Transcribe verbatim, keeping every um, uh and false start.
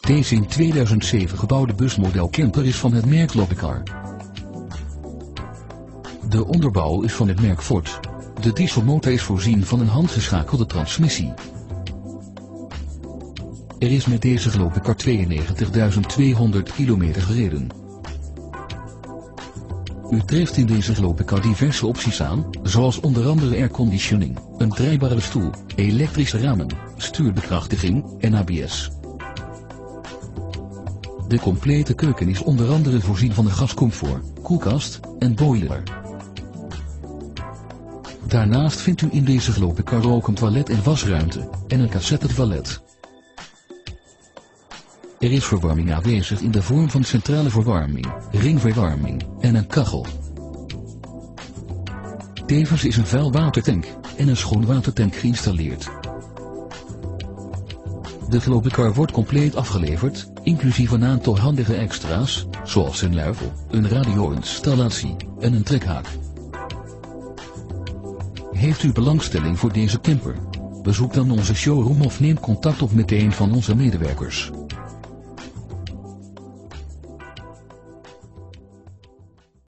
Deze in tweeduizend zeven gebouwde busmodel camper is van het merk Lopicar. De onderbouw is van het merk Ford. De dieselmotor is voorzien van een handgeschakelde transmissie. Er is met deze Lopicar tweeënnegentigduizend tweehonderd kilometer gereden. U treft in deze Lopicar diverse opties aan, zoals onder andere airconditioning, een draaibare stoel, elektrische ramen, stuurbekrachtiging en A B S. De complete keuken is onder andere voorzien van een gascomfort, koelkast en boiler. Daarnaast vindt u in deze Lopicar ook een toilet en wasruimte en een cassette-toilet. Er is verwarming aanwezig in de vorm van centrale verwarming, ringverwarming en een kachel. Tevens is een vuilwatertank en een schoonwatertank geïnstalleerd. De Lopicar wordt compleet afgeleverd, inclusief een aantal handige extra's, zoals een luifel, een radio-installatie en een trekhaak. Heeft u belangstelling voor deze camper? Bezoek dan onze showroom of neem contact op met een van onze medewerkers.